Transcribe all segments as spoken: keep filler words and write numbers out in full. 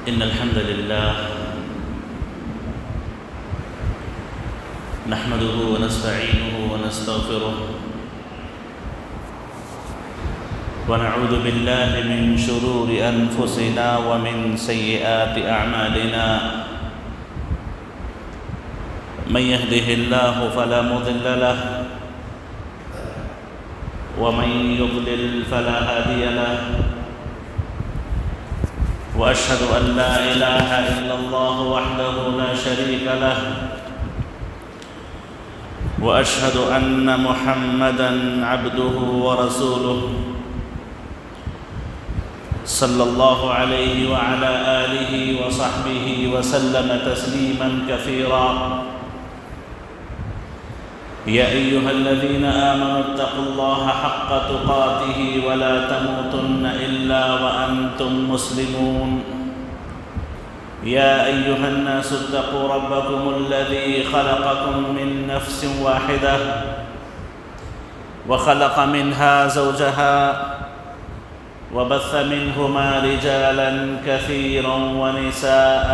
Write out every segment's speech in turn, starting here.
إن الحمد لله نحمده ونستعينه ونستغفره ونعوذ بالله من شرور أنفسنا ومن سيئات أعمالنا من يهده الله فلا مضل له ومن يضلل فلا هادي له وأشهد أن لا إله إلا الله وحده لا شريك له وأشهد أن محمدًا عبده ورسوله صلى الله عليه وعلى آله وصحبه وسلم تسليماً كثيراً يا أيها الذين آمنوا اتقوا الله حق تقاته ولا تموتن إلا وأنتم مسلمون يا أيها الناس اتقوا ربكم الذي خلقكم من نفس واحدة وخلق منها زوجها وبث منهما رجالاً كثيراً ونساءً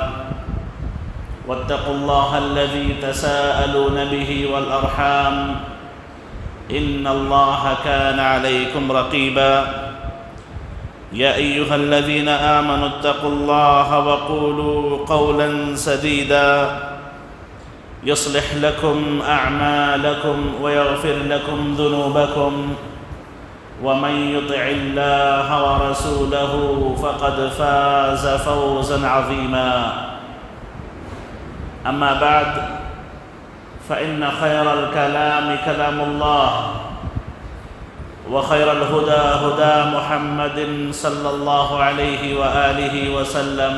واتقوا الله الذي تساءلون به والأرحام إن الله كان عليكم رقيبا يا أيها الذين آمنوا اتقوا الله وقولوا قولا سديدا يصلح لكم أعمالكم ويغفر لكم ذنوبكم ومن يطع الله ورسوله فقد فاز فوزا عظيما أما بعد فإن خير الكلام كلام الله وخير الهدى هدى محمد صلى الله عليه وآله وسلم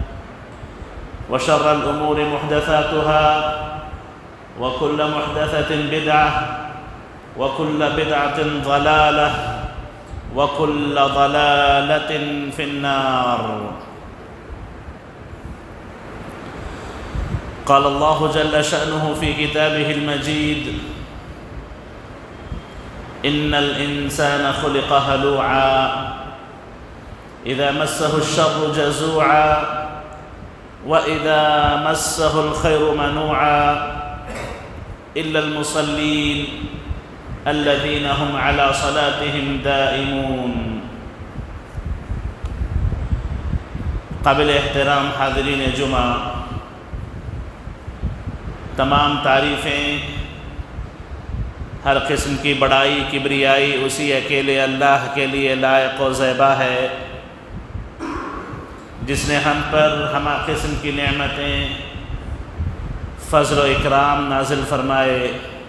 وشر الأمور محدثاتها وكل محدثة بدعة وكل بدعة ضلالة وكل ضلالة في النار قال الله جل شأنه في كتابه المجيد إن الإنسان خلق هلوعا إذا مسه الشر جزوعا وإذا مسه الخير منوعا إلا المصلين الذين هم على صلاتهم دائمون قابل احترام حاضرین جمعہ، تمام تعریفیں، ہر قسم کی بڑائی کبریائی اسی اکیلے اللہ کے لیے لائق و زیبا ہے، جس نے ہم پر ہمہ قسم کی نعمتیں فضل و اکرام نازل فرمائے۔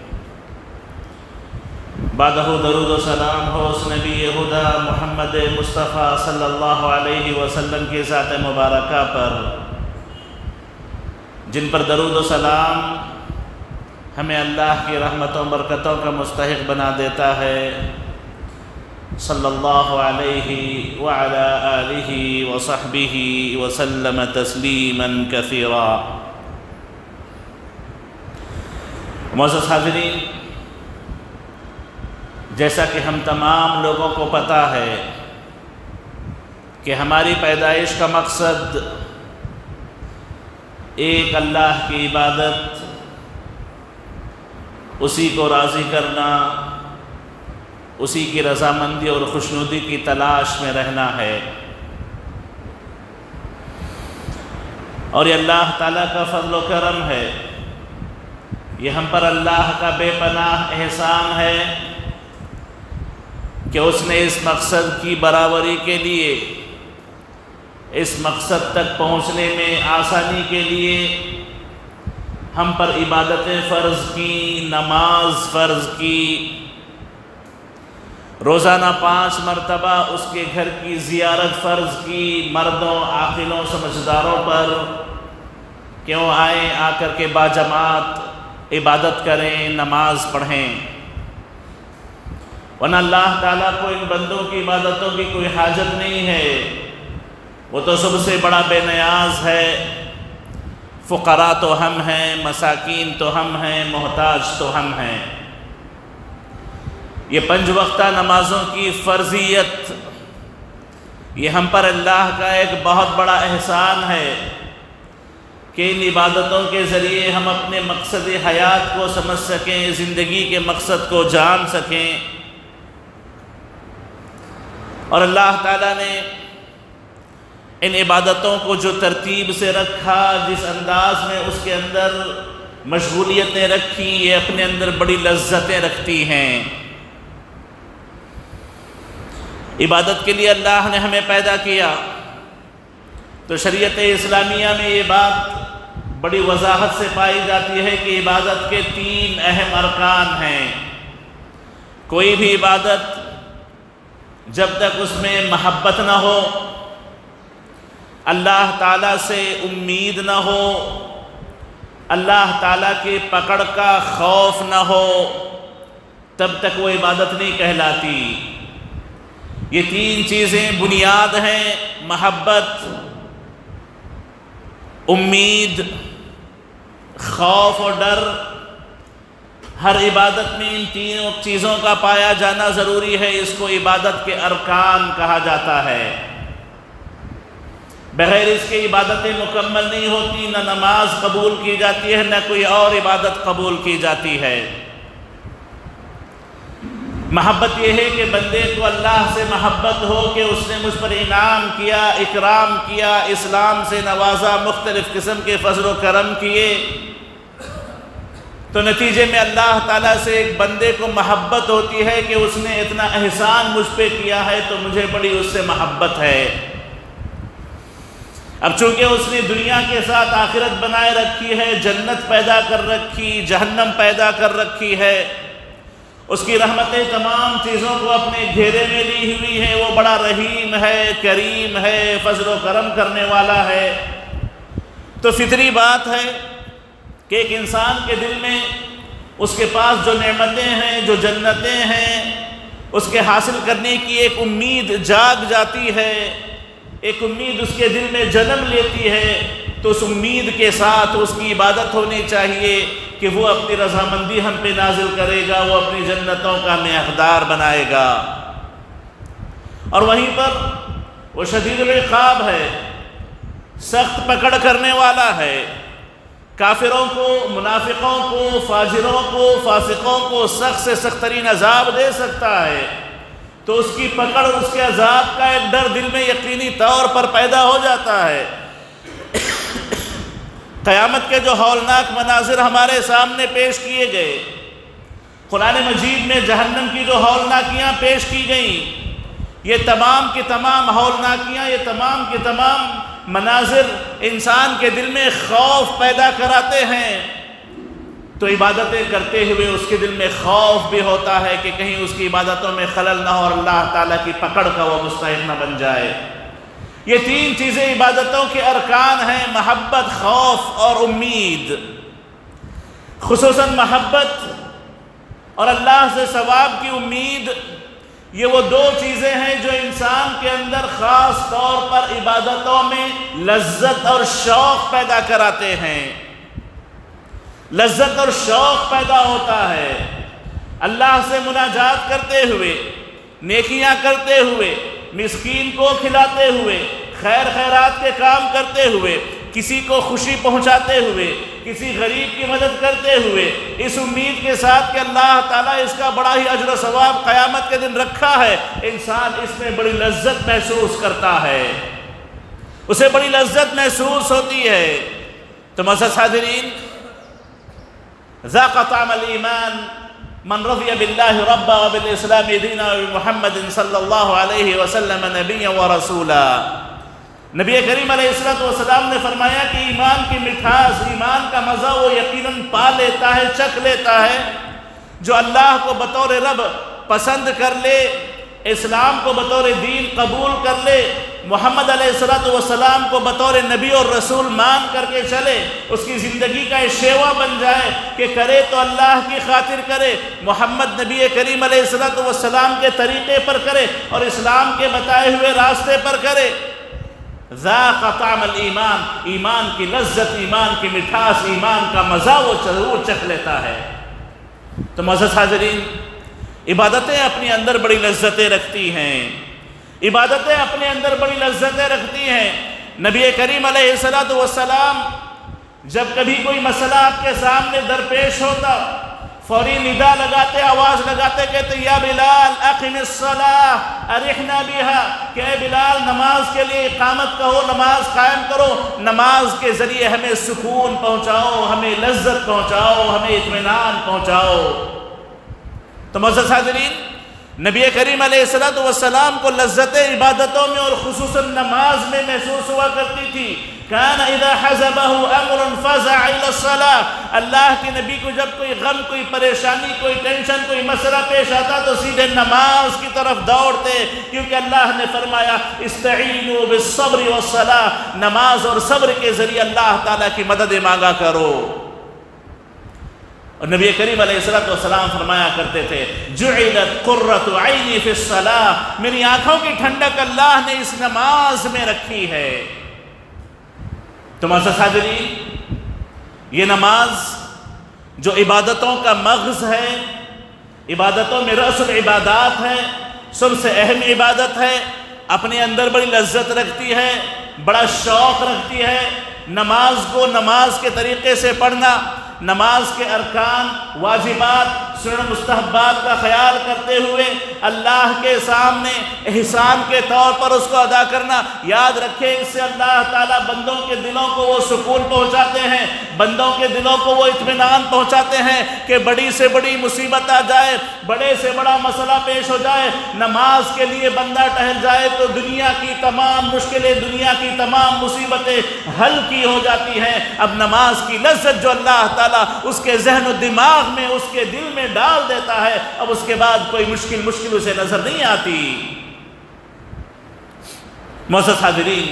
بعدہ درود و سلام ہو اس نبی خدا محمد مصطفیٰ صلی اللہ علیہ وسلم کی ذات مبارکہ پر، جن پر درود و سلام ہمیں اللہ کی رحمتوں برکتوں کا مستحق بنا دیتا ہے۔ صلی اللہ علیہ وعلی آلہ وصحبہ وسلم تسلیما کثیرا۔ معزز حاضرین، جیسا کہ ہم تمام لوگوں کو پتہ ہے کہ ہماری پیدائش کا مقصد ایک اللہ کی عبادت، اسی کو راضی کرنا، اسی کی رضامندی اور خوشنودی کی تلاش میں رہنا ہے، اور یہ اللہ تعالیٰ کا فضل و کرم ہے، یہ ہم پر اللہ کا بے پناہ احسان ہے کہ اس نے اس مقصد کی برابری کے لیے، اس مقصد تک پہنچنے میں آسانی کے لیے ہم پر عبادتیں فرض کی، نماز فرض کی، روزانہ پانچ مرتبہ اس کے گھر کی زیارت فرض کی، مردوں، عاقلوں، سمجھداروں پر کہ وہ آئیں، آ کر کے باجماعت عبادت کریں، نماز پڑھیں، ورنہ اللہ تعالیٰ کو ان بندوں کی عبادتوں کی کوئی حاجت نہیں ہے، وہ تو سب سے بڑا بے نیاز ہے۔ فقراء تو ہم ہیں، مساکین تو ہم ہیں، محتاج تو ہم ہیں۔ یہ پنج وقتہ نمازوں کی فرضیت یہ ہم پر اللہ کا ایک بہت بڑا احسان ہے کہ ان عبادتوں کے ذریعے ہم اپنے مقصد حیات کو سمجھ سکیں، زندگی کے مقصد کو جان سکیں۔ اور اللہ تعالیٰ نے ان عبادتوں کو جو ترتیب سے رکھا، جس انداز میں اس کے اندر مشغولیتیں رکھی، یہ اپنے اندر بڑی لذتیں رکھتی ہیں۔ عبادت کے لیے اللہ نے ہمیں پیدا کیا، تو شریعت اسلامیہ میں یہ بات بڑی وضاحت سے پائی جاتی ہے کہ عبادت کے تین اہم ارکان ہیں۔ کوئی بھی عبادت جب تک اس میں محبت نہ ہو، اللہ تعالیٰ سے امید نہ ہو، اللہ تعالیٰ کی پکڑ کا خوف نہ ہو، تب تک وہ عبادت نہیں کہلاتی۔ یہ تین چیزیں بنیاد ہیں، محبت، امید، خوف اور ڈر۔ ہر عبادت میں ان تینوں چیزوں کا پایا جانا ضروری ہے، اس کو عبادت کے ارکان کہا جاتا ہے۔ بغیر اس کے عبادتیں مکمل نہیں ہوتی، نہ نماز قبول کی جاتی ہے، نہ کوئی اور عبادت قبول کی جاتی ہے۔ محبت یہ ہے کہ بندے کو اللہ سے محبت ہو کہ اس نے مجھ پر انعام کیا، اکرام کیا، اسلام سے نوازا، مختلف قسم کے فضل و کرم کیے، تو نتیجے میں اللہ تعالیٰ سے ایک بندے کو محبت ہوتی ہے کہ اس نے اتنا احسان مجھ پہ کیا ہے تو مجھے بڑی اس سے محبت ہے۔ اب چونکہ اس نے دنیا کے ساتھ آخرت بنائے رکھی ہے، جنت پیدا کر رکھی، جہنم پیدا کر رکھی ہے، اس کی رحمتیں تمام چیزوں کو اپنے گھیرے میں لی ہوئی ہیں، وہ بڑا رحیم ہے، کریم ہے، فضل و کرم کرنے والا ہے، تو فطری بات ہے کہ ایک انسان کے دل میں اس کے پاس جو نعمتیں ہیں، جو جنتیں ہیں، اس کے حاصل کرنے کی ایک امید جاگ جاتی ہے، ایک امید اس کے دل میں جنم لیتی ہے، تو اس امید کے ساتھ اس کی عبادت ہونی چاہیے کہ وہ اپنی رضامندی ہم پہ نازل کرے گا، وہ اپنی جنتوں کا ہمیں حقدار بنائے گا۔ اور وہیں پر وہ شدید العقاب ہے، سخت پکڑ کرنے والا ہے، کافروں کو، منافقوں کو، فاجروں کو، فاسقوں کو سخت سے سخت ترین عذاب دے سکتا ہے، تو اس کی پکڑ، اس کے عذاب کا ایک ڈر دل میں یقینی طور پر پیدا ہو جاتا ہے۔ قیامت کے جو ہولناک مناظر ہمارے سامنے پیش کیے گئے، قرآن مجید میں جہنم کی جو ہولناکیاں پیش کی گئیں، یہ تمام کی تمام ہولناکیاں، یہ تمام کی تمام مناظر انسان کے دل میں خوف پیدا کراتے ہیں، تو عبادتیں کرتے ہوئے اس کے دل میں خوف بھی ہوتا ہے کہ کہیں اس کی عبادتوں میں خلل نہ ہو اور اللہ تعالیٰ کی پکڑ کا وہ مستحق نہ بن جائے۔ یہ تین چیزیں عبادتوں کے ارکان ہیں، محبت، خوف اور امید۔ خصوصاً محبت اور اللہ سے ثواب کی امید، یہ وہ دو چیزیں ہیں جو انسان کے اندر خاص طور پر عبادتوں میں لذت اور شوق پیدا کراتے ہیں۔ لذت اور شوق پیدا ہوتا ہے اللہ سے مناجات کرتے ہوئے، نیکیاں کرتے ہوئے، مسکین کو کھلاتے ہوئے، خیر خیرات کے کام کرتے ہوئے، کسی کو خوشی پہنچاتے ہوئے، کسی غریب کی مدد کرتے ہوئے، اس امید کے ساتھ کہ اللہ تعالیٰ اس کا بڑا ہی اجر و ثواب قیامت کے دن رکھا ہے، انسان اس میں بڑی لذت محسوس کرتا ہے، اسے بڑی لذت محسوس ہوتی ہے۔ تو معزز حاضرین، ذاق طعم الایمان من رضی باللہ ربا وبالاسلام دینا وبمحمد صلی اللہ علیہ وسلم نبیا ورسولا۔ نبی کریم علیہ السلام نے فرمایا کہ ایمان کی مٹھاس، ایمان کا مزہ وہ یقیناً پا لیتا ہے، چکھ لیتا ہے جو اللہ کو بطور رب پسند کر لے، اسلام کو بطور دین قبول کر لے، محمد علیہ السلام کو بطور نبی اور رسول مان کر کے چلے، اس کی زندگی کا ایک شیوا بن جائے کہ کرے تو اللہ کی خاطر کرے، محمد نبی کریم علیہ السلام کے طریقے پر کرے اور اسلام کے بتائے ہوئے راستے پر کرے۔ ذاق طعم الایمان، ایمان کی لذت، ایمان کی مٹھاس، ایمان کا مزہ وہ ضرور چکھ لیتا ہے۔ تو معزز حاضرین، عبادتیں اپنی اندر بڑی لذتیں رکھتی ہیں، عبادتیں اپنے اندر بڑی لذتیں رکھتی ہیں۔ نبی کریم علیہ الصلوۃ والسلام جب کبھی کوئی مسئلہ آپ کے سامنے درپیش ہوتا، فوری ندا لگاتے، آواز لگاتے، کہتے یا بلال اقم الصلاۃ ارحنا بہا، کہ اے بلال نماز کے لیے اقامت کہو، نماز قائم کرو، نماز کے ذریعے ہمیں سکون پہنچاؤ، ہمیں لذت پہنچاؤ، ہمیں اطمینان پہنچاؤ۔ تو معزز حاضرین، نبی کریم علیہ الصلوۃ والسلام کو لذت عبادتوں میں اور خصوصاً نماز میں محسوس ہوا کرتی تھی۔ کان اذا حزبه امر فزع الى الصلاۃ، اللہ کے نبی کو جب کوئی غم، کوئی پریشانی، کوئی ٹینشن، کوئی مسئلہ پیش آتا تو سیدھے نماز کی طرف دوڑتے، کیونکہ اللہ نے فرمایا استعینوا بالصبر والصلاۃ، نماز اور صبر کے ذریعے اللہ تعالیٰ کی مدد مانگا کرو۔ اور نبی کریم علیہ الصلوۃ والسلام فرمایا کرتے تھے جعلت قرۃ عینی فی الصلاۃ، میری آنکھوں کی ٹھنڈک اللہ نے اس نماز میں رکھی ہے۔ تو معزز حاضرین، یہ نماز جو عبادتوں کا مغز ہے، عبادتوں میں رأس العبادات ہے، سب سے اہم عبادت ہے، اپنے اندر بڑی لذت رکھتی ہے، بڑا شوق رکھتی ہے۔ نماز کو نماز کے طریقے سے پڑھنا، نماز کے ارکان، واجبات، سنن مستحبات کا خیال کرتے ہوئے اللہ کے سامنے احسان کے طور پر اس کو ادا کرنا، یاد رکھیں اس سے اللہ تعالیٰ بندوں کے دلوں کو وہ سکون پہنچاتے ہیں، بندوں کے دلوں کو وہ اطمینان پہنچاتے ہیں کہ بڑی سے بڑی مصیبت آ جائے، بڑے سے بڑا مسئلہ پیش ہو جائے، نماز کے لیے بندہ ٹہل جائے تو دنیا کی تمام مشکلیں، دنیا کی تمام مصیبتیں حل کی ہو جاتی ہیں۔ اب نماز کی لذت جو اللہ تعالیٰ اس کے ذہن و دماغ میں، اس کے دل میں ڈال دیتا ہے، اب اس کے بعد کوئی مشکل مشکل اسے نظر نہیں آتی۔ معزز حاضرین،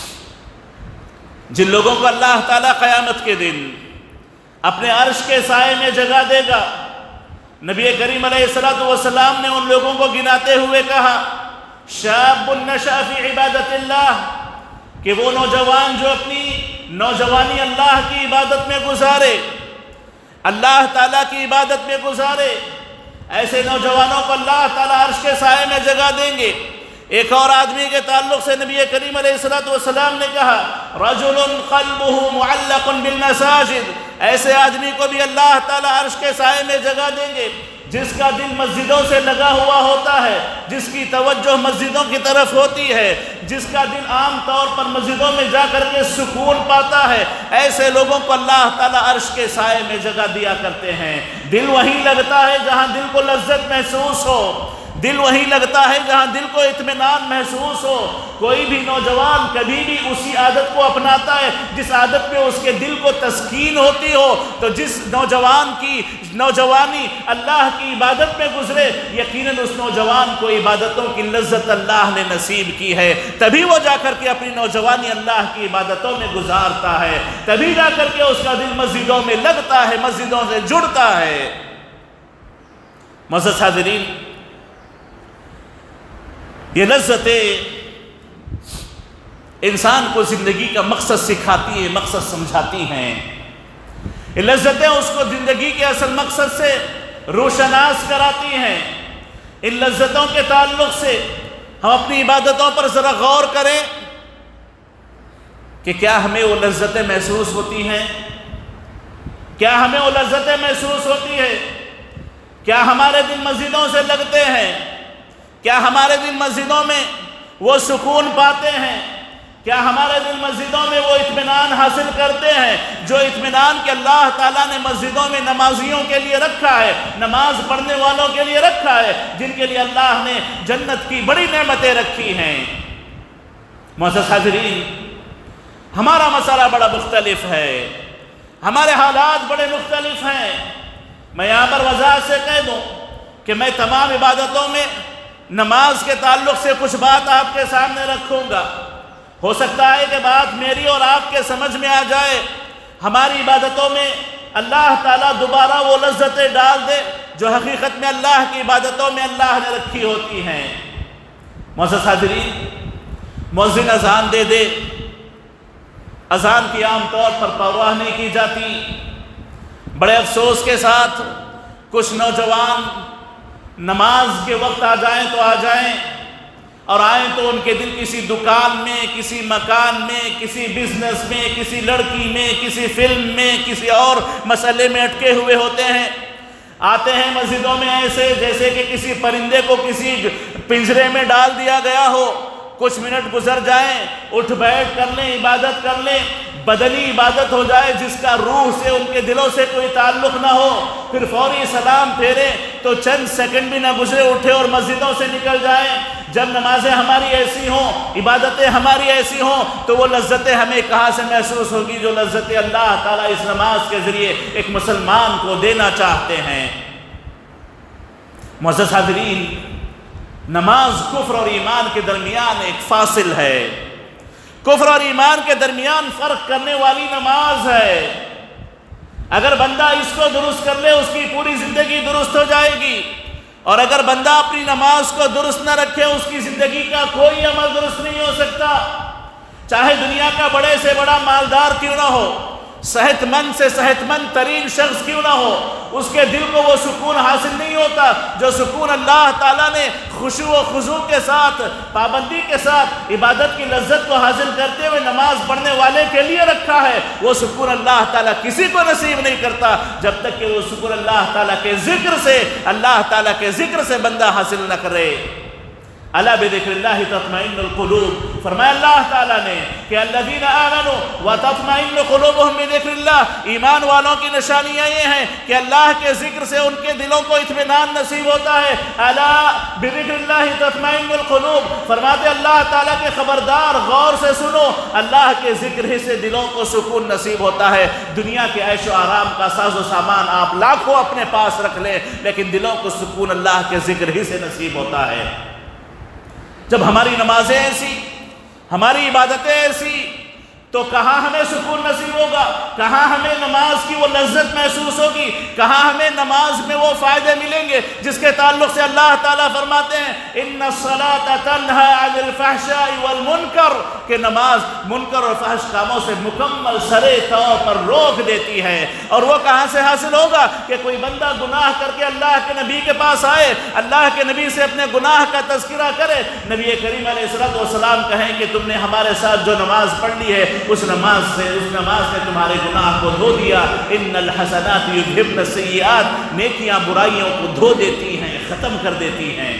جن لوگوں کو اللہ تعالیٰ قیامت کے دن اپنے عرش کے سائے میں جگہ دے گا، نبی کریم علیہ الصلوۃ والسلام نے ان لوگوں کو گناتے ہوئے کہا شاب نشأ فی عبادت اللہ، کہ وہ نوجوان جو اپنی نوجوانی اللہ کی عبادت میں گزارے، اللہ تعالیٰ کی عبادت میں گزارے، ایسے نوجوانوں کو اللہ تعالیٰ عرش کے سائے میں جگہ دیں گے۔ ایک اور آدمی کے تعلق سے نبی کریم علیہ الصلوۃ والسلام نے کہا رجل قلبه معلق بالمساجد، ایسے آدمی کو بھی اللہ تعالیٰ عرش کے سائے میں جگہ دیں گے جس کا دل مسجدوں سے لگا ہوا ہوتا ہے، جس کی توجہ مسجدوں کی طرف ہوتی ہے، جس کا دل عام طور پر مسجدوں میں جا کر کے سکون پاتا ہے، ایسے لوگوں کو اللہ تعالیٰ عرش کے سائے میں جگہ دیا کرتے ہیں۔ دل وہیں لگتا ہے جہاں دل کو لذت محسوس ہو، دل وہیں لگتا ہے جہاں دل کو اطمینان محسوس ہو۔ کوئی بھی نوجوان کبھی بھی اسی عادت کو اپناتا ہے جس عادت میں اس کے دل کو تسکین ہوتی ہو، تو جس نوجوان کی نوجوانی اللہ کی عبادت میں گزرے، یقیناً اس نوجوان کو عبادتوں کی لذت اللہ نے نصیب کی ہے، تبھی وہ جا کر کے اپنی نوجوانی اللہ کی عبادتوں میں گزارتا ہے، تبھی جا کر کے اس کا دل مسجدوں میں لگتا ہے، مسجدوں سے جڑتا ہے۔ معزز حاضرین، یہ لذتیں انسان کو زندگی کا مقصد سکھاتی ہیں، مقصد سمجھاتی ہیں۔ یہ لذتیں اس کو زندگی کے اصل مقصد سے روشناس کراتی ہیں۔ ان لذتوں کے تعلق سے ہم اپنی عبادتوں پر ذرا غور کریں کہ کیا ہمیں وہ لذتیں محسوس ہوتی ہیں؟ کیا ہمیں وہ لذتیں محسوس ہوتی ہیں؟ کیا ہمارے دل مسجدوں سے لگتے ہیں؟ کیا ہمارے دل مسجدوں میں وہ سکون پاتے ہیں؟ کیا ہمارے دل مسجدوں میں وہ اطمینان حاصل کرتے ہیں جو اطمینان کہ اللہ تعالیٰ نے مسجدوں میں نمازیوں کے لیے رکھا ہے، نماز پڑھنے والوں کے لیے رکھا ہے، جن کے لیے اللہ نے جنت کی بڑی نعمتیں رکھی ہیں؟ معزز حاضرین، ہمارا مسئلہ بڑا مختلف ہے، ہمارے حالات بڑے مختلف ہیں۔ میں یہاں پر وضاحت سے کہہ دوں کہ میں تمام عبادتوں میں نماز کے تعلق سے کچھ بات آپ کے سامنے رکھوں گا۔ ہو سکتا ہے کہ بات میری اور آپ کے سمجھ میں آ جائے، ہماری عبادتوں میں اللہ تعالیٰ دوبارہ وہ لذتیں ڈال دے جو حقیقت میں اللہ کی عبادتوں میں اللہ نے رکھی ہوتی ہیں۔ معزز حاضرین، مؤذن اذان دے دے، اذان کی عام طور پر پرواہ نہیں کی جاتی۔ بڑے افسوس کے ساتھ کچھ نوجوان نماز کے وقت آ جائیں تو آ جائیں، اور آئیں تو ان کے دل کسی دکان میں، کسی مکان میں، کسی بزنس میں، کسی لڑکی میں، کسی فلم میں، کسی اور مسئلے میں اٹکے ہوئے ہوتے ہیں۔ آتے ہیں مسجدوں میں ایسے جیسے کہ کسی پرندے کو کسی پنجرے میں ڈال دیا گیا ہو، کچھ منٹ گزر جائیں، اٹھ بیٹھ کر لیں، عبادت کر لیں، بدنی عبادت ہو جائے جس کا روح سے ان کے دلوں سے کوئی تعلق نہ ہو، پھر فوری سلام پھیریں تو چند سیکنڈ بھی نہ گزرے اٹھے اور مسجدوں سے نکل جائیں۔ جب نمازیں ہماری ایسی ہوں، عبادتیں ہماری ایسی ہوں، تو وہ لذتیں ہمیں کہاں سے محسوس ہوگی جو لذتیں اللہ تعالیٰ اس نماز کے ذریعے ایک مسلمان کو دینا چاہتے ہیں۔ معزز حاضرین، نماز کفر اور ایمان کے درمیان ایک فاصل ہے، کفر اور ایمان کے درمیان فرق کرنے والی نماز ہے۔ اگر بندہ اس کو درست کر لے اس کی پوری زندگی درست ہو جائے گی، اور اگر بندہ اپنی نماز کو درست نہ رکھے اس کی زندگی کا کوئی عمل درست نہیں ہو سکتا، چاہے دنیا کا بڑے سے بڑا مالدار کیوں نہ ہو، صحت مند سے صحت مند ترین شخص کیوں نہ ہو، اس کے دل کو وہ سکون حاصل نہیں ہوتا جو سکون اللہ تعالیٰ نے خشوع و خضوع کے ساتھ، پابندی کے ساتھ عبادت کی لذت کو حاصل کرتے ہوئے نماز پڑھنے والے کے لیے رکھا ہے۔ وہ سکون اللہ تعالیٰ کسی کو نصیب نہیں کرتا جب تک کہ وہ سکون اللہ تعالیٰ کے ذکر سے، اللہ تعالیٰ کے ذکر سے بندہ حاصل نہ کرے۔ الا بذکر اللہ تطمئن القلوب، فرمایا اللہ تعالیٰ نے کہ الذین آمنوا وتطمئن قلوبهم بذکر اللہ، ایمان والوں کی نشانیاں یہ ہیں کہ اللہ کے ذکر سے ان کے دلوں کو اطمینان نصیب ہوتا ہے۔ الا بذکر اللہ تطمئن القلوب، فرماتے اللہ تعالیٰ کے خبردار غور سے سنو، اللہ کے ذکر ہی سے دلوں کو سکون نصیب ہوتا ہے۔ دنیا کے عیش و آرام کا ساز و سامان آپ لاکھوں اپنے پاس رکھ لیں لیکن دلوں کو سکون اللہ کے ذکر ہی سے نصیب ہوتا ہے۔ جب ہماری نمازیں ایسی، ہماری عبادتیں ایسی، تو کہاں ہمیں سکون نصیب ہوگا، کہاں ہمیں نماز کی وہ لذت محسوس ہوگی، کہاں ہمیں نماز میں وہ فائدے ملیں گے جس کے تعلق سے اللہ تعالیٰ فرماتے ہیں ان الصلاۃ تنہی عن الفحشاء والمنکر، کہ نماز منکر اور فحش کاموں سے مکمل سرے طور پر روک دیتی ہے۔ اور وہ کہاں سے حاصل ہوگا کہ کوئی بندہ گناہ کر کے اللہ کے نبی کے پاس آئے، اللہ کے نبی سے اپنے گناہ کا تذکرہ کرے، نبی کریم علیہ الصلوۃ والسلام کہیں کہ تم نے ہمارے ساتھ جو نماز پڑھ لی ہے اس نماز سے اس نماز نے تمہارے گناہ کو دھو دیا۔ ان الحسنات یذھبن السیئات، نیکیاں برائیوں کو دھو دیتی ہیں، ختم کر دیتی ہیں۔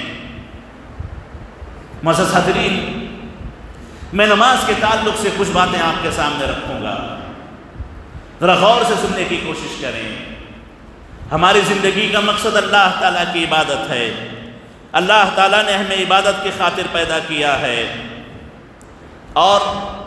معزز حاضرین، میں نماز کے تعلق سے کچھ باتیں آپ کے سامنے رکھوں گا، ذرا غور سے سننے کی کوشش کریں۔ ہماری زندگی کا مقصد اللہ تعالیٰ کی عبادت ہے، اللہ تعالیٰ نے ہمیں عبادت کی خاطر پیدا کیا ہے، اور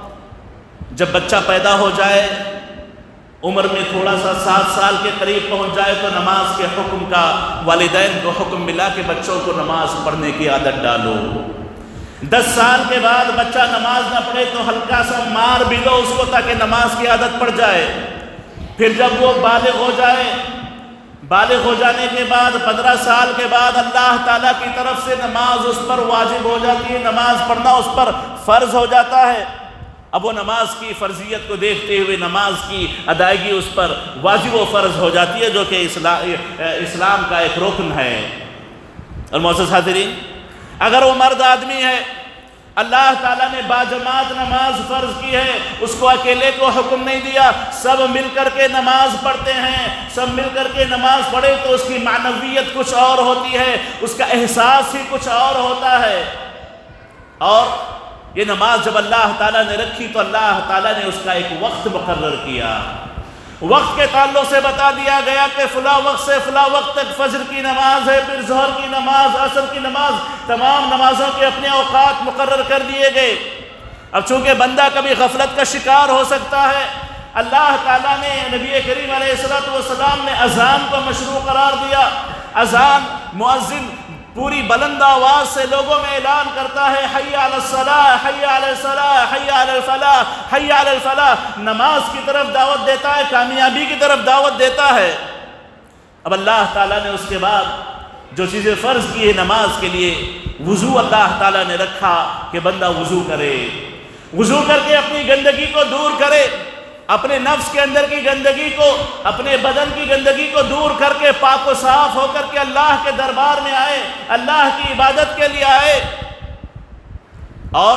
جب بچہ پیدا ہو جائے، عمر میں تھوڑا سا سات سال کے قریب پہنچ جائے تو نماز کے حکم کا والدین کو حکم ملا کہ بچوں کو نماز پڑھنے کی عادت ڈالو۔ دس سال کے بعد بچہ نماز نہ پڑھے تو ہلکا سا مار بھی دو اس کو تاکہ نماز کی عادت پڑ جائے۔ پھر جب وہ بالغ ہو جائے، بالغ ہو جانے کے بعد پندرہ سال کے بعد اللہ تعالیٰ کی طرف سے نماز اس پر واجب ہو جاتی ہے، نماز پڑھنا اس پر فرض ہو جاتا ہے۔ اب وہ نماز کی فرضیت کو دیکھتے ہوئے نماز کی ادائیگی اس پر واجب و فرض ہو جاتی ہے، جو کہ اسلام کا ایک رکن ہے۔ اور معزز حاضرین، اگر وہ مرد آدمی ہے، اللہ تعالیٰ نے باجماعت نماز فرض کی ہے، اس کو اکیلے کو حکم نہیں دیا، سب مل کر کے نماز پڑھتے ہیں، سب مل کر کے نماز پڑھے تو اس کی معنویت کچھ اور ہوتی ہے، اس کا احساس ہی کچھ اور ہوتا ہے۔ اور یہ نماز جب اللہ تعالیٰ نے رکھی تو اللہ تعالیٰ نے اس کا ایک وقت مقرر کیا، وقت کے تعلق سے بتا دیا گیا کہ فلاں وقت سے فلاں وقت تک فجر کی نماز ہے، پھر ظہر کی نماز، عصر کی نماز، تمام نمازوں کے اپنے اوقات مقرر کر دیے گئے۔ اب چونکہ بندہ کبھی غفلت کا شکار ہو سکتا ہے، اللہ تعالیٰ نے نبی کریم علیہ الصلوۃ والسلام نے اذان کو مشروع قرار دیا۔ اذان مؤذن پوری بلند آواز سے لوگوں میں اعلان کرتا ہے حی علی الصلاۃ، حی علی الصلاۃ، حی علی الفلاح، حی علی الفلاح، نماز کی طرف دعوت دیتا ہے، کامیابی کی طرف دعوت دیتا ہے۔ اب اللہ تعالیٰ نے اس کے بعد جو چیزیں فرض کی ہے نماز کے لیے، وضو اللہ تعالیٰ نے رکھا کہ بندہ وضو کرے، وضو کر کے اپنی گندگی کو دور کرے، اپنے نفس کے اندر کی گندگی کو، اپنے بدن کی گندگی کو دور کر کے پاک و صاف ہو کر کے اللہ کے دربار میں آئے، اللہ کی عبادت کے لیے آئے۔ اور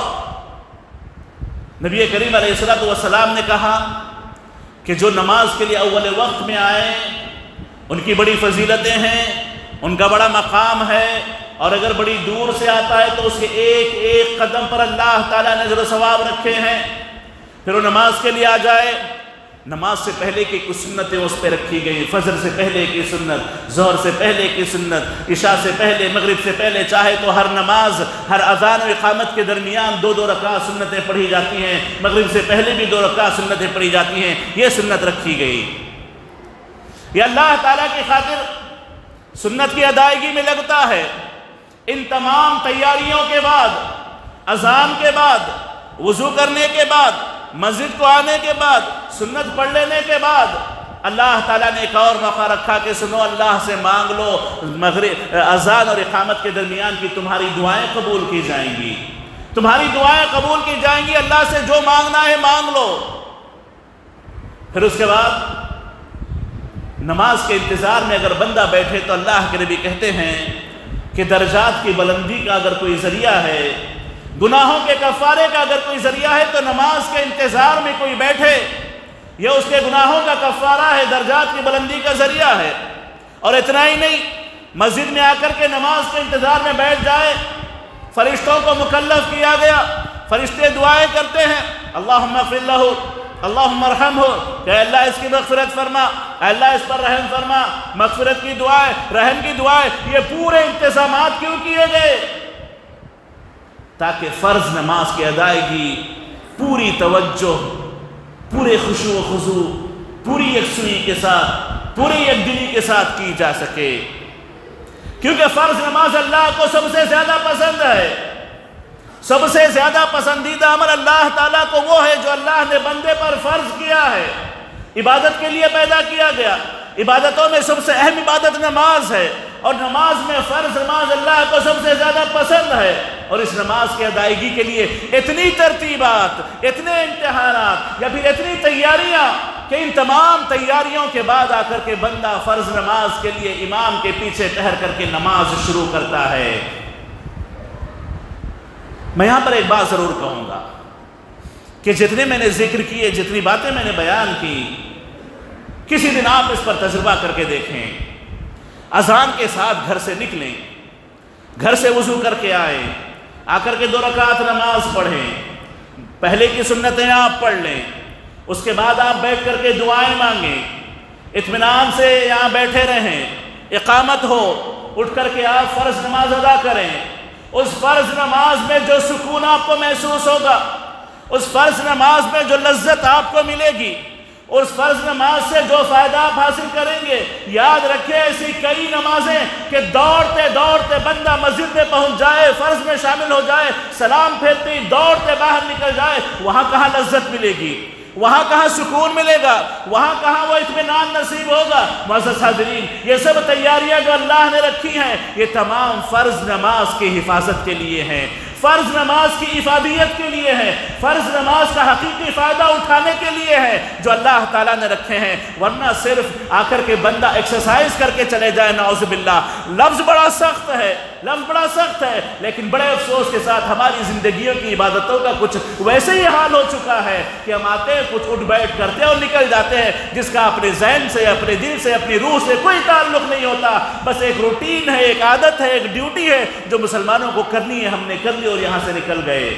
نبی کریم علیہ الصلوۃ والسلام نے کہا کہ جو نماز کے لیے اول وقت میں آئے ان کی بڑی فضیلتیں ہیں، ان کا بڑا مقام ہے، اور اگر بڑی دور سے آتا ہے تو اس کے ایک ایک قدم پر اللہ تعالیٰ نے اجر و ثواب رکھے ہیں۔ پھر وہ نماز کے لیے آ جائے، نماز سے پہلے کی کچھ سنتیں اس پہ رکھی گئی، فجر سے پہلے کی سنت، ظہر سے پہلے کی سنت، عشاء سے پہلے، مغرب سے پہلے، چاہے تو ہر نماز ہر اذان و اقامت کے درمیان دو دو رکعت سنتیں پڑھی جاتی ہیں، مغرب سے پہلے بھی دو رکعت سنتیں پڑھی جاتی ہیں، یہ سنت رکھی گئی۔ یہ اللہ تعالیٰ کی خاطر سنت کی ادائیگی میں لگتا ہے۔ ان تمام تیاریوں کے بعد، اذان کے بعد، وضو کرنے کے بعد، مسجد کو آنے کے بعد، سنت پڑھ لینے کے بعد، اللہ تعالیٰ نے ایک اور موقع رکھا کہ سنو اللہ سے مانگ لو، مغرب اذان اور اقامت کے درمیان کی تمہاری دعائیں قبول کی جائیں گی، تمہاری دعائیں قبول کی جائیں گی، اللہ سے جو مانگنا ہے مانگ لو۔ پھر اس کے بعد نماز کے انتظار میں اگر بندہ بیٹھے تو اللہ کے نبی کہتے ہیں کہ درجات کی بلندی کا اگر کوئی ذریعہ ہے، گناہوں کے کفارے کا اگر کوئی ذریعہ ہے تو نماز کے انتظار میں کوئی بیٹھے، یہ اس کے گناہوں کا کفارہ ہے، درجات کی بلندی کا ذریعہ ہے۔ اور اتنا ہی نہیں، مسجد میں آ کر کے نماز کے انتظار میں بیٹھ جائے، فرشتوں کو مکلف کیا گیا، فرشتے دعائیں کرتے ہیں، اللہم اغفر لہ، اللہم ارحمہ، کہ اللہ اس کی مغفرت فرما، اللہ اس پر رحم فرما، مغفرت کی دعائیں، رحم کی دعائیں، یہ پورے انتظامات کیوں کیے گئے؟ تاکہ فرض نماز کی ادائیگی پوری توجہ، پورے خشوع و خضوع، پوری یکسوئی کے ساتھ، پوری یکدلی کے ساتھ کی جا سکے، کیونکہ فرض نماز اللہ کو سب سے زیادہ پسند ہے۔ سب سے زیادہ پسندیدہ عمل اللہ تعالیٰ کو وہ ہے جو اللہ نے بندے پر فرض کیا ہے، عبادت کے لیے پیدا کیا گیا۔ عبادتوں میں سب سے اہم عبادت نماز ہے، اور نماز میں فرض نماز اللہ کو سب سے زیادہ پسند ہے، اور اس نماز کی ادائیگی کے لیے اتنی ترتیبات، اتنے امتحانات، یا پھر اتنی تیاریاں کہ ان تمام تیاریوں کے بعد آ کر کے بندہ فرض نماز کے لیے امام کے پیچھے ٹھہر کر کے نماز شروع کرتا ہے۔ میں یہاں پر ایک بات ضرور کہوں گا کہ جتنے میں نے ذکر کیے، جتنی باتیں میں نے بیان کی، کسی دن آپ اس پر تجربہ کر کے دیکھیں، اذان کے ساتھ گھر سے نکلیں، گھر سے وضو کر کے آئیں، آ کر کے دو رکعت نماز پڑھیں، پہلے کی سنتیں آپ پڑھ لیں، اس کے بعد آپ بیٹھ کر کے دعائیں مانگیں، اطمینان سے یہاں بیٹھے رہیں، اقامت ہو، اٹھ کر کے آپ فرض نماز ادا کریں۔ اس فرض نماز میں جو سکون آپ کو محسوس ہوگا، اس فرض نماز میں جو لذت آپ کو ملے گی، اس فرض نماز سے جو فائدہ آپ حاصل کریں گے، یاد رکھیں ایسی کئی نمازیں کہ دوڑتے دوڑتے بندہ مسجد میں پہنچ جائے، فرض میں شامل ہو جائے، سلام پھیرتے ہی دوڑتے باہر نکل جائے، وہاں کہاں لذت ملے گی، وہاں کہاں سکون ملے گا، وہاں کہاں وہ اطمینان نصیب ہوگا۔ معزز حاضرین، یہ سب تیاریاں جو اللہ نے رکھی ہیں، یہ تمام فرض نماز کی حفاظت کے لیے ہیں، فرض نماز کی افادیت کے لیے ہے، فرض نماز کا حقیقی فائدہ اٹھانے کے لیے ہے جو اللہ تعالیٰ نے رکھے ہیں۔ ورنہ صرف آ کر کے بندہ ایکسرسائز کر کے چلے جائے، نعوذ باللہ، لفظ بڑا سخت ہے، لفظ بڑا سخت ہے، لیکن بڑے افسوس کے ساتھ ہماری زندگیوں کی عبادتوں کا کچھ ویسے ہی حال ہو چکا ہے کہ ہم آتے ہیں، کچھ اٹھ بیٹھ کرتے اور نکل جاتے ہیں، جس کا اپنے ذہن سے، اپنے دل سے، اپنی روح سے کوئی تعلق نہیں ہوتا، بس ایک روٹین ہے، ایک عادت ہے، ایک ڈیوٹی ہے جو مسلمانوں کو کرنی ہے، ہم نے کر لی اور یہاں سے نکل گئے۔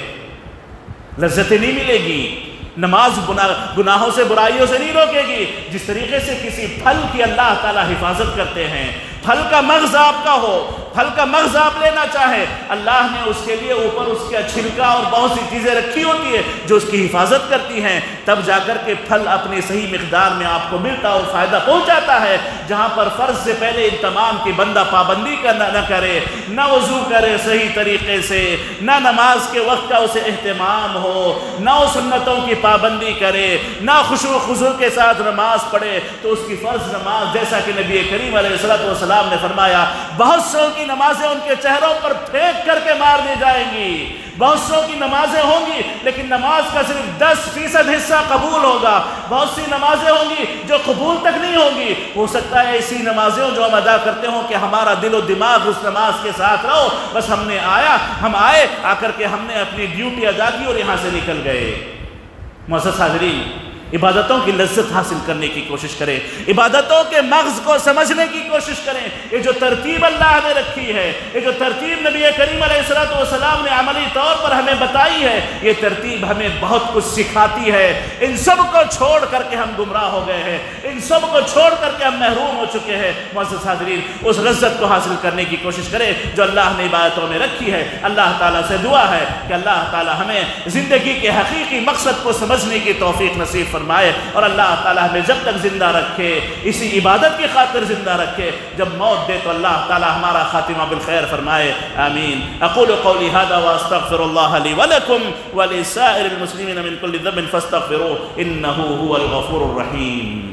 لذتیں نہیں ملے گی، نماز گناہوں سے، برائیوں سے نہیں روکے گی۔ جس طریقے سے کسی پھل کی اللہ تعالیٰ حفاظت کرتے ہیں، پھل کا مغز آپ کا ہو، پھل کا مغز آپ لینا چاہیں، اللہ نے اس کے لیے اوپر اس کا چھلکا اور بہت سی چیزیں رکھی ہوتی ہے جو اس کی حفاظت کرتی ہیں، تب جا کر کے پھل اپنی صحیح مقدار میں آپ کو ملتا اور فائدہ پہنچاتا ہے۔ جہاں پر فرض سے پہلے ان تمام کی بندہ پابندی کرنا نہ کرے، نہ وضو کرے صحیح طریقے سے، نہ نماز کے وقت کا اسے اہتمام ہو، نہ اس سنتوں کی پابندی کرے، نہ خشوع و خضوع کے ساتھ نماز پڑھے، تو اس کی فرض نماز، جیسا کہ نبی کریم علیہ الصلوۃ والسلام نے فرمایا، بہت سو کی نمازیں ان کے چہروں پر پھینک کر کے مار دی جائیں گی، بہت سو کی نمازیں ہوں گی لیکن نماز کا صرف دس فیصد حصہ قبول ہوگا، بہت سی نمازیں ہوں گی جو قبول تک نہیں ہوں گی۔ ہو سکتا ہے ایسی نمازیں جو ہم ادا کرتے ہوں کہ ہمارا دل و دماغ اس نماز کے ساتھ رہو، بس ہم نے آیا ہم آئے آ کر کے ہم نے اپنی ڈیوٹی ادا کی اور یہاں سے نکل گئے۔ معزز حاضرین، عبادتوں کی لذت حاصل کرنے کی کوشش کریں، عبادتوں کے مغز کو سمجھنے کی کوشش کریں۔ یہ جو ترتیب اللہ نے رکھی ہے، یہ جو ترتیب نبی کریم علیہ الصلوۃ والسلام نے عملی طور پر ہمیں بتائی ہے، یہ ترتیب ہمیں بہت کچھ سکھاتی ہے۔ ان سب کو چھوڑ کر کے ہم گمراہ ہو گئے ہیں، ان سب کو چھوڑ کر کے ہم محروم ہو چکے ہیں۔ معزز حاضرین، اس لذت کو حاصل کرنے کی کوشش کریں جو اللہ نے عبادتوں میں رکھی ہے۔ اللہ تعالیٰ سے دعا ہے کہ اللہ تعالیٰ ہمیں زندگی کے حقیقی مقصد کو سمجھنے کی توفیق نصیب فرمائے، اور اللہ تعالیٰ ہمیں جب تک زندہ رکھے اسی عبادت کی خاطر زندہ رکھے، جب موت دے تو اللہ تعالیٰ ہمارا خاتمہ بالخیر فرمائے، آمین۔ اقول قولی ھذا واستغفر اللہ لی ولکم ولسائر المسلمین من کل ذنب فاستغفروہ انہ ھو الغفور الرحیم۔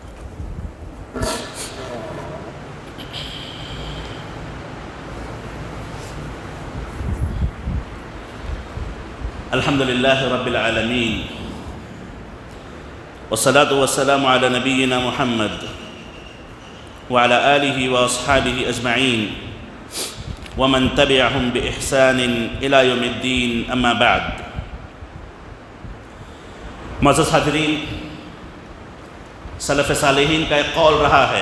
الحمد للہ رب العالمین، والصلاة والسلام على نبينا محمد وعلى آله وأصحابه أجمعين ومن تبعهم بإحسان إلى يوم الدين، أما بعد۔ معزز حاضرین، سلف صالحین کا ایک قول رہا ہے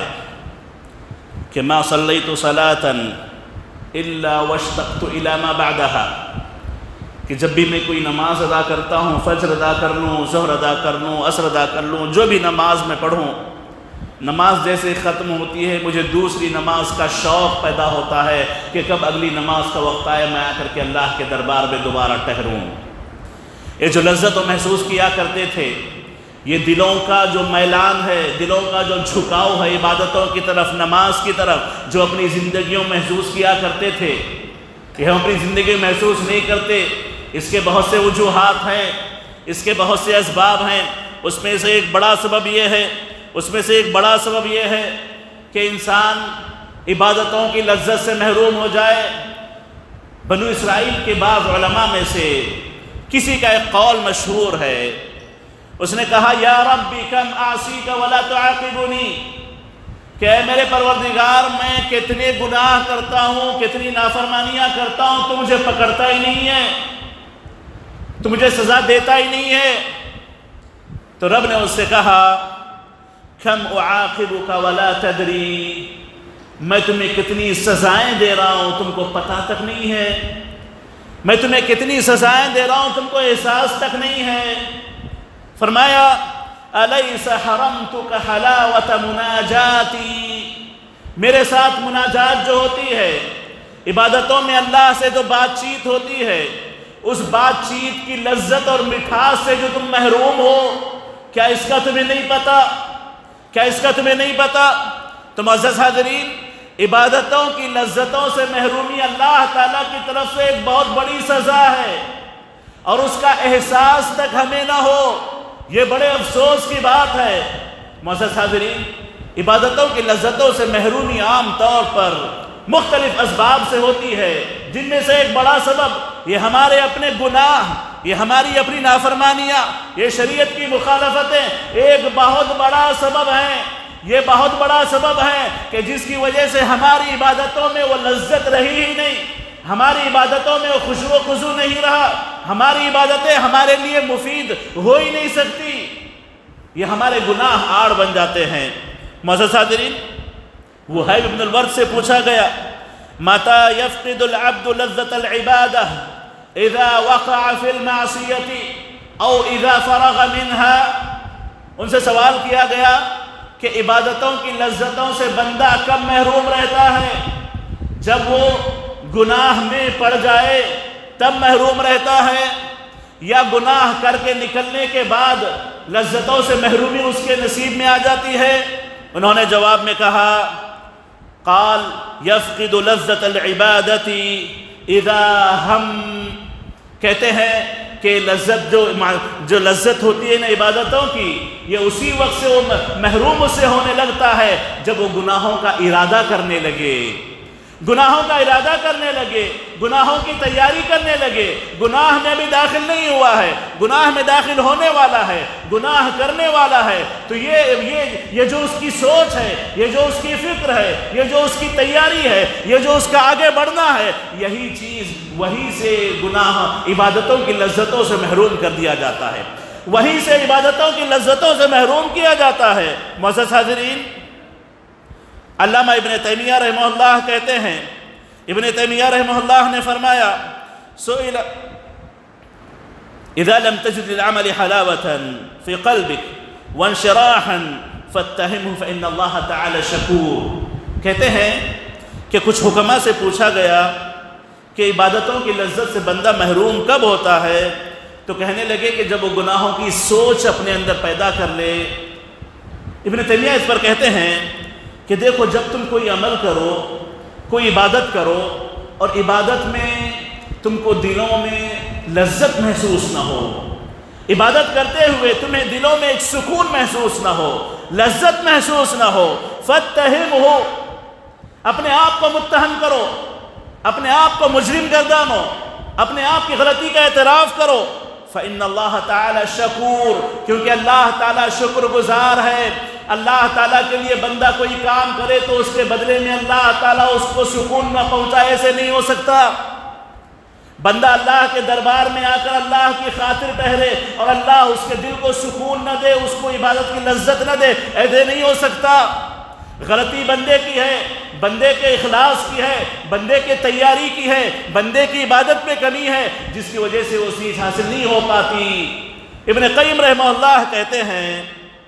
کہ ما صلیت صلاة إلا واشتقت إلى ما بعدها، کہ جب بھی میں کوئی نماز ادا کرتا ہوں، فجر ادا کر لوں، ظہر ادا کر لوں، عصر ادا کر لوں، جو بھی نماز میں پڑھوں، نماز جیسے ختم ہوتی ہے مجھے دوسری نماز کا شوق پیدا ہوتا ہے کہ کب اگلی نماز کا وقت آئے میں آ کر کے اللہ کے دربار میں دوبارہ ٹھہروں۔ یہ جو لذت و محسوس کیا کرتے تھے، یہ دلوں کا جو میلان ہے، دلوں کا جو جھکاؤ ہے عبادتوں کی طرف، نماز کی طرف، جو اپنی زندگیوں محسوس کیا کرتے تھے، کہ ہم اپنی زندگی محسوس نہیں کرتے، اس کے بہت سے وجوہات ہیں، اس کے بہت سے اسباب ہیں۔ اس میں سے ایک بڑا سبب یہ ہے اس میں سے ایک بڑا سبب یہ ہے کہ انسان عبادتوں کی لذت سے محروم ہو جائے۔ بنو اسرائیل کے بعض علماء میں سے کسی کا ایک قول مشہور ہے، اس نے کہا یا ربی کم اعصیک ولا تعاقبنی، کہ اے میرے پروردگار میں کتنے گناہ کرتا ہوں، کتنی نافرمانیاں کرتا ہوں، تو مجھے پکڑتا ہی نہیں ہے، تو مجھے سزا دیتا ہی نہیں ہے۔ تو رب نے اس سے کہا کم اعاقبک ولا تدری، میں تمہیں کتنی سزائیں دے رہا ہوں تم کو پتہ تک نہیں ہے، میں تمہیں کتنی سزائیں دے رہا ہوں تم کو احساس تک نہیں ہے۔ فرمایا الیس حرمتک حلاوت مناجاتی، میرے ساتھ مناجات جو ہوتی ہے، عبادتوں میں اللہ سے جو بات چیت ہوتی ہے، اس بات چیت کی لذت اور مٹھاس سے جو تم محروم ہو، کیا اس کا تمہیں نہیں پتا؟ کیا اس کا تمہیں نہیں پتا؟ تو معزز حاضرین، عبادتوں کی لذتوں سے محرومی اللہ تعالیٰ کی طرف سے ایک بہت بڑی سزا ہے، اور اس کا احساس تک ہمیں نہ ہو، یہ بڑے افسوس کی بات ہے۔ معزز حاضرین، عبادتوں کی لذتوں سے محرومی عام طور پر مختلف اسباب سے ہوتی ہے، جن میں سے ایک بڑا سبب یہ ہمارے اپنے گناہ، یہ ہماری اپنی نافرمانیاں، یہ شریعت کی مخالفتیں ایک بہت بڑا سبب ہیں۔ یہ بہت بڑا سبب ہے کہ جس کی وجہ سے ہماری عبادتوں میں وہ لذت رہی ہی نہیں، ہماری عبادتوں میں وہ خشوع و خضوع نہیں رہا، ہماری عبادتیں ہمارے لیے مفید ہو ہی نہیں سکتی، یہ ہمارے گناہ آڑ بن جاتے ہیں۔ معزز حاضرین، وہیب ابن الورد سے پوچھا گیا متى يفقد العبد لذة العبادة اذا وقع في المعصية او اذا فرغ منها، ان سے سوال کیا گیا کہ عبادتوں کی لذتوں سے بندہ کب محروم رہتا ہے؟ جب وہ گناہ میں پڑ جائے تب محروم رہتا ہے، یا گناہ کر کے نکلنے کے بعد لذتوں سے محرومی اس کے نصیب میں آ جاتی ہے؟ انہوں نے جواب میں کہا قال يفقد لذة العبادة اذا ہم، کہتے ہیں کہ لذت جو جو لذت ہوتی ہے نا عبادتوں کی، یہ اسی وقت سے وہ محروم اس سے ہونے لگتا ہے جب وہ گناہوں کا ارادہ کرنے لگے، گناہوں کا ارادہ کرنے لگے، گناہوں کی تیاری کرنے لگے، گناہ میں بھی داخل نہیں ہوا ہے، گناہ میں داخل ہونے والا ہے، گناہ کرنے والا ہے، تو یہ یہ یہ جو اس کی سوچ ہے، یہ جو اس کی فکر ہے، یہ جو اس کی تیاری ہے، یہ جو اس کا آگے بڑھنا ہے، یہی چیز وہی سے گناہ عبادتوں کی لذتوں سے محروم کر دیا جاتا ہے، وہی سے عبادتوں کی لذتوں سے محروم کیا جاتا ہے۔ معزز حاضرین، علامہ ابن تیمیہ رحمہ اللہ کہتے ہیں، ابن تیمیہ رحمہ اللہ نے فرمایا سئل اذا لم تجد للعمل حلاوة في قلبك وانشراحا فاتهمه فإن الله تعالى شکور۔ کہتے ہیں کہ کچھ حکماء سے پوچھا گیا کہ عبادتوں کی لذت سے بندہ محروم کب ہوتا ہے، تو کہنے لگے کہ جب وہ گناہوں کی سوچ اپنے اندر پیدا کر لے۔ ابن تیمیہ اس پر کہتے ہیں کہ دیکھو، جب تم کوئی عمل کرو، کوئی عبادت کرو، اور عبادت میں تم کو دلوں میں لذت محسوس نہ ہو، عبادت کرتے ہوئے تمہیں دلوں میں ایک سکون محسوس نہ ہو، لذت محسوس نہ ہو، فاتہمہ، اپنے آپ کو متہم کرو، اپنے آپ کو مجرم گردانو، اپنے آپ کی غلطی کا اعتراف کرو، فإن اللہ تعالی شکور، کیونکہ اللہ تعالی شکر گزار ہے۔ اللہ تعالیٰ کے لیے بندہ کوئی کام کرے تو اس کے بدلے میں اللہ تعالیٰ اس کو سکون نہ پہنچائے، ایسے نہیں ہو سکتا۔ بندہ اللہ کے دربار میں آ کر اللہ کی خاطر ٹھہرے اور اللہ اس کے دل کو سکون نہ دے، اس کو عبادت کی لذت نہ دے، ایسے نہیں ہو سکتا۔ غلطی بندے کی ہے، بندے کے اخلاص کی ہے، بندے کے تیاری کی ہے، بندے کی عبادت میں کمی ہے، جس کی وجہ سے وہ چیز حاصل نہیں ہو پاتی۔ ابن قیم رحمہ اللہ کہتے ہیں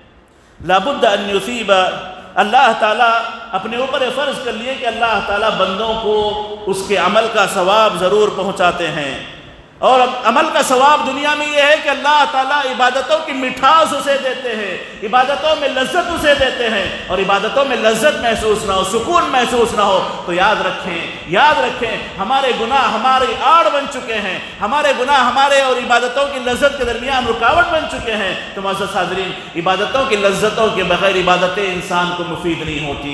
لابد ان یصیب، اللہ تعالیٰ اپنے اوپر فرض کر لیے کہ اللہ تعالیٰ بندوں کو اس کے عمل کا ثواب ضرور پہنچاتے ہیں، اور عمل کا ثواب دنیا میں یہ ہے کہ اللہ تعالیٰ عبادتوں کی مٹھاس اسے دیتے ہیں، عبادتوں میں لذت اسے دیتے ہیں، اور عبادتوں میں لذت محسوس نہ ہو، سکون محسوس نہ ہو تو یاد رکھیں یاد رکھیں ہمارے گناہ ہماری آڑ بن چکے ہیں، ہمارے گناہ ہمارے اور عبادتوں کی لذت کے درمیان رکاوٹ بن چکے ہیں۔ تو معزز حاضرین، عبادتوں کی لذتوں کے بغیر عبادتیں انسان کو مفید نہیں ہوتی،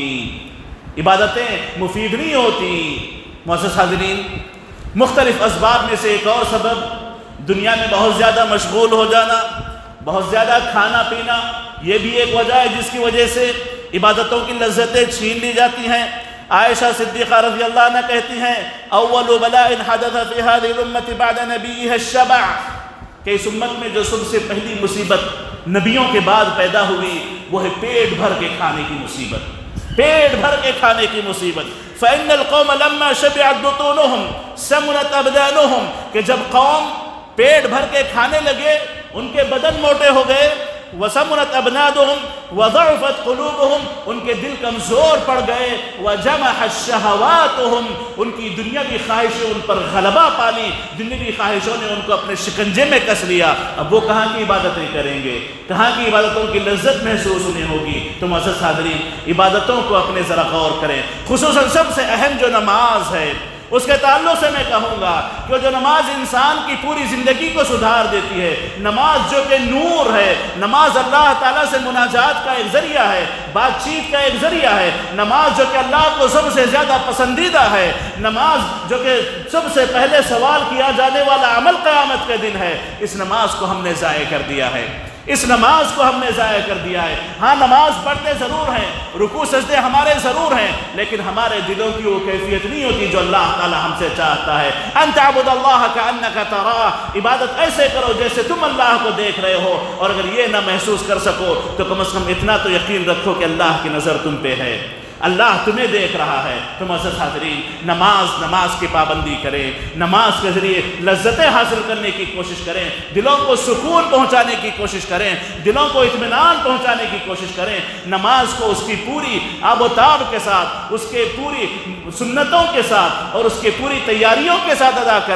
عبادتیں مفید نہیں ہوتی۔ معزز حاضرین، مختلف اسباب میں سے ایک اور سبب دنیا میں بہت زیادہ مشغول ہو جانا، بہت زیادہ کھانا پینا، یہ بھی ایک وجہ ہے جس کی وجہ سے عبادتوں کی لذتیں چھین لی جاتی ہیں۔ عائشہ صدیقہ رضی اللہ عنہ کہتی ہیں اول بلاء حدث فی هذه الامة بعد نبیها الشبع، کہ اس امت میں جو سب سے پہلی مصیبت نبیوں کے بعد پیدا ہوئی وہ ہے پیٹ بھر کے کھانے کی مصیبت، پیٹ بھر کے کھانے کی مصیبت۔ فإن القوم لما شبعت بطونهم سمنت ابدانهم، کہ جب قوم پیٹ بھر کے کھانے لگے ان کے بدن موٹے ہو گئے، وسمنت ابنادهم وضعفت قلوبهم، ان کے دل کمزور پڑ گئے، وجمحت شہواتهم، ان کی دنیاوی خواہشیں ان پر غلبہ پالی، دنیاوی خواہشوں نے ان کو اپنے شکنجے میں کس لیا۔ اب وہ کہاں کی عبادتیں کریں گے، کہاں کی عبادتوں کی لذت محسوس انہیں ہوگی؟ تو معزز حاضرین، عبادتوں کو اپنے ذرا غور کریں، خصوصاً سب سے اہم جو نماز ہے اس کے تعلق سے میں کہوں گا کہ جو نماز انسان کی پوری زندگی کو سدھار دیتی ہے، نماز جو کہ نور ہے، نماز اللہ تعالیٰ سے مناجات کا ایک ذریعہ ہے، بات چیت کا ایک ذریعہ ہے، نماز جو کہ اللہ کو سب سے زیادہ پسندیدہ ہے، نماز جو کہ سب سے پہلے سوال کیا جانے والا عمل قیامت کے دن ہے، اس نماز کو ہم نے ضائع کر دیا ہے، اس نماز کو ہم نے ضائع کر دیا ہے۔ ہاں نماز پڑھتے ضرور ہیں، رکوع سجدے ہمارے ضرور ہیں، لیکن ہمارے دلوں کی وہ کیفیت نہیں ہوتی جو اللہ تعالی ہم سے چاہتا ہے۔ ان تعبد اللہ کأنک تراہ، عبادت ایسے کرو جیسے تم اللہ کو دیکھ رہے ہو، اور اگر یہ نہ محسوس کر سکو تو کم از کم اتنا تو یقین رکھو کہ اللہ کی نظر تم پہ ہے، اللہ تمہیں دیکھ رہا ہے۔ تو معزز حاضرین، نماز نماز کی پابندی کریں، نماز کے ذریعے لذتیں حاصل کرنے کی کوشش کریں، دلوں کو سکون پہنچانے کی کوشش کریں، دلوں کو اطمینان پہنچانے کی کوشش کریں۔ نماز کو اس کی پوری آب و تاب کے ساتھ، اس کے پوری سنتوں کے ساتھ اور اس کے پوری تیاریوں کے ساتھ ادا کریں۔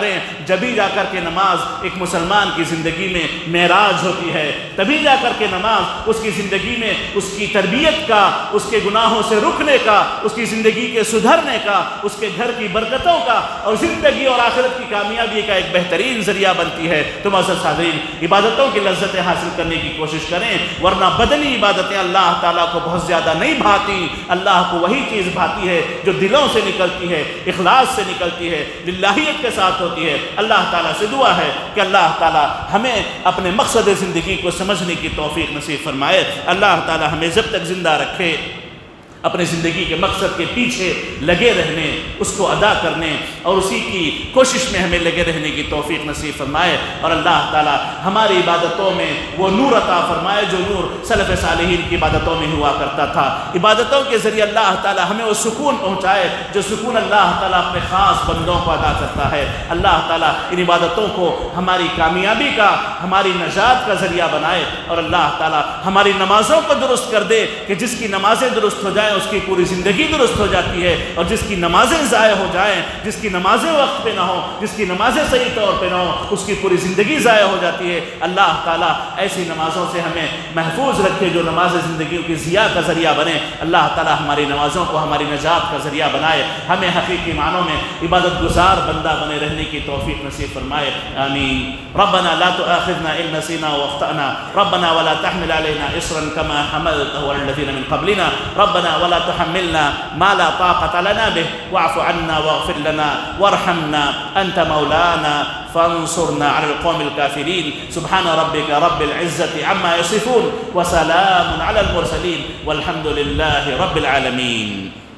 جبھی جا کر کے نماز ایک مسلمان کی زندگی میں معراج ہوتی ہے، تبھی جا کر کے نماز اس کی زندگی میں اس کی تربیت کا، اس کے گناہوں سے رکنے کا، اس کی زندگی کے سدھرنے کا، اس کے گھر کی برکتوں کا اور زندگی اور آخرت کی کامیابی کا ایک بہترین ذریعہ بنتی ہے۔ تو معزز حاضرین، عبادتوں کی لذتیں حاصل کرنے کی کوشش کریں، ورنہ بدنی عبادتیں اللہ تعالیٰ کو بہت زیادہ نہیں بھاتی۔ اللہ کو وہی چیز بھاتی ہے جو دلوں سے نکلتی ہے، اخلاص سے نکلتی ہے، للہیت کے ساتھ ہوتی ہے۔ اللہ تعالیٰ سے دعا ہے کہ اللہ تعالیٰ ہمیں اپنے مقصد زندگی کو سمجھنے کی توفیق نصیب فرمائے۔ اللہ تعالیٰ ہمیں جب تک زندہ رکھے اپنے زندگی کے مقصد کے پیچھے لگے رہنے، اس کو ادا کرنے اور اسی کی کوشش میں ہمیں لگے رہنے کی توفیق نصیب فرمائے، اور اللہ تعالیٰ ہماری عبادتوں میں وہ نور عطا فرمائے جو نور سلف صالحین کی عبادتوں میں ہوا کرتا تھا۔ عبادتوں کے ذریعے اللہ تعالیٰ ہمیں وہ سکون پہنچائے جو سکون اللہ تعالیٰ اپنے خاص بندوں کو عطا کرتا ہے۔ اللہ تعالیٰ ان عبادتوں کو ہماری کامیابی کا، ہماری نجات کا ذریعہ بنائے، اور اللہ تعالیٰ ہماری نمازوں کو درست کر دے کہ جس کی نمازیں درست ہو جائیں اس کی پوری زندگی درست ہو جاتی ہے، اور جس کی نمازیں ضائع ہو جائیں، جس کی نمازیں وقت پہ نہ ہوں، جس کی نمازیں صحیح طور پہ نہ ہوں، اس کی پوری زندگی ضائع ہو جاتی ہے۔ اللہ تعالیٰ ایسی نمازوں سے ہمیں محفوظ رکھے جو نماز زندگیوں کی ضیاء کا ذریعہ بنے۔ اللہ تعالیٰ ہماری نمازوں کو ہماری نجات کا ذریعہ بنائے، ہمیں حقیقی معنوں میں عبادت گزار بندہ بنے رہنے کی توفیق نصیب فرمائے، آمین۔ ربنا لا تؤاخذنا إن نسينا واخطأنا، ربنا ولا تحمل علينا إصرا كما حملته على الذين من قبلنا، ربنا ولا تحملنا ما لا طاقة لنا به، واعف عنا واغفر لنا وارحمنا أنت مولانا فانصرنا على القوم الكافرين۔ سبحان ربك رب العزة عما يصفون، وسلام على المرسلين، والحمد لله رب العالمين۔